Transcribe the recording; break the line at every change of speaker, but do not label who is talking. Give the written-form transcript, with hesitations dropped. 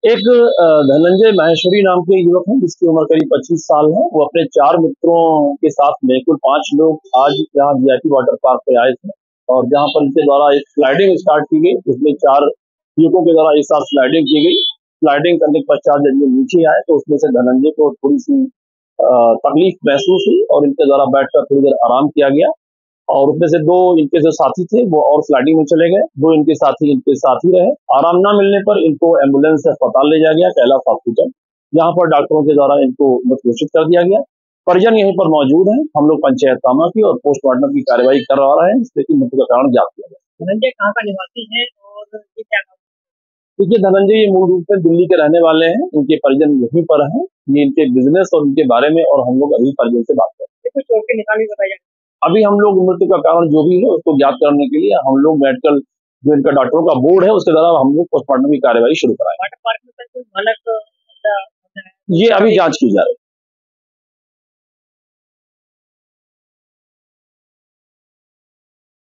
एक धनंजय माहेश्वरी नाम के युवक हैं जिसकी उम्र करीब 25 साल है। वो अपने 4 मित्रों के साथ में कुल 5 लोग आज यहाँ वीआईपी वाटर पार्क पे आए थे और जहाँ पर इनके द्वारा एक स्लाइडिंग स्टार्ट की गई। इसमें 4 युवकों के द्वारा एक साथ स्लाइडिंग की गई। स्लाइडिंग करने के पश्चात जब ये नीचे आए तो उसमें से धनंजय को थोड़ी सी तकलीफ महसूस हुई और इनके द्वारा बैठकर थोड़ी देर आराम किया गया और उसमें से 2 इनके जो साथी थे वो और स्लाइडिंग में चले गए। 2 इनके साथी रहे। आराम ना मिलने पर इनको एम्बुलेंस से अस्पताल ले जाया गया, कैलाश हॉस्पिटल, जहाँ पर डॉक्टरों के द्वारा इनको मृत घोषित कर दिया गया। परिजन यहीं पर मौजूद हैं। हम लोग पंचायतनामा की और पोस्टमार्टम की कार्यवाही करवा रहे हैं, जिससे कि मृत्यु का कारण ज्ञात किया जाए।
धनंजय कहाँ का निवासी है और ये क्या काम?
देखिए, धनंजय ये मूल रूप से दिल्ली के रहने वाले हैं। इनके परिजन यहीं पर हैं। ये इनके बिजनेस और इनके बारे में और हम लोग अभी परिजन से बात करें।
कुछ चोट के निशान भी बताया जाए।
अभी हम लोग मृत्यु का कारण जो भी है उसको ज्ञात करने के लिए हम लोग मेडिकल जो इनका डॉक्टरों का बोर्ड है उसके द्वारा हम लोग पोस्टमार्टम की कार्यवाही शुरू कराएंगे।
वाटर पार्क में सर कोई मानक
ये अभी जांच की जा रही है।